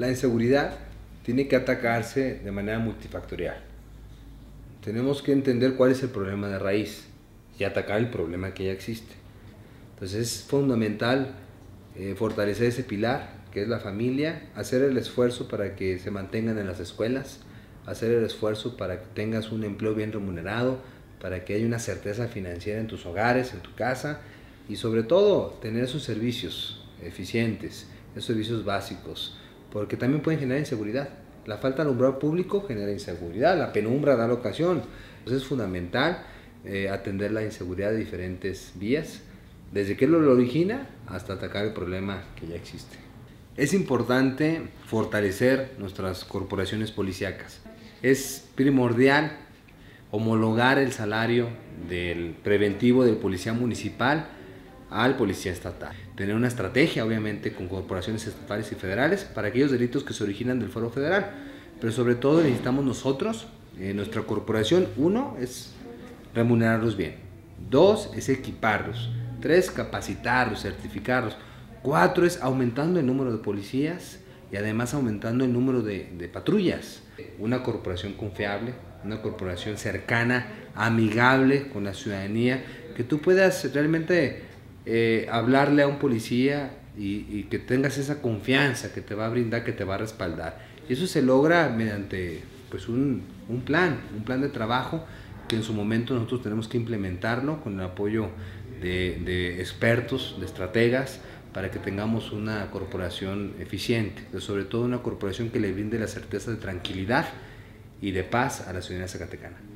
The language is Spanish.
La inseguridad tiene que atacarse de manera multifactorial. Tenemos que entender cuál es el problema de raíz y atacar el problema que ya existe. Entonces es fundamental fortalecer ese pilar que es la familia, hacer el esfuerzo para que se mantengan en las escuelas, hacer el esfuerzo para que tengas un empleo bien remunerado, para que haya una certeza financiera en tus hogares, en tu casa, y sobre todo tener esos servicios eficientes, esos servicios básicos, porque también pueden generar inseguridad. La falta de alumbrado público genera inseguridad, la penumbra da la ocasión. Entonces es fundamental atender la inseguridad de diferentes vías, desde que lo origina hasta atacar el problema que ya existe. Es importante fortalecer nuestras corporaciones policíacas. Es primordial homologar el salario del preventivo del policía municipal al policía estatal. Tener una estrategia, obviamente, con corporaciones estatales y federales para aquellos delitos que se originan del fuero federal. Pero sobre todo necesitamos nosotros, nuestra corporación, 1 es remunerarlos bien, 2 es equiparlos, 3 capacitarlos, certificarlos, 4 es aumentando el número de policías y además aumentando el número de patrullas. Una corporación confiable, una corporación cercana, amigable con la ciudadanía, que tú puedas realmente hablarle a un policía y que tengas esa confianza que te va a brindar, que te va a respaldar. Y eso se logra mediante pues, un plan de trabajo que en su momento nosotros tenemos que implementarlo con el apoyo de expertos, de estrategas, para que tengamos una corporación eficiente, pero sobre todo una corporación que le brinde la certeza de tranquilidad y de paz a la ciudadanía zacatecana.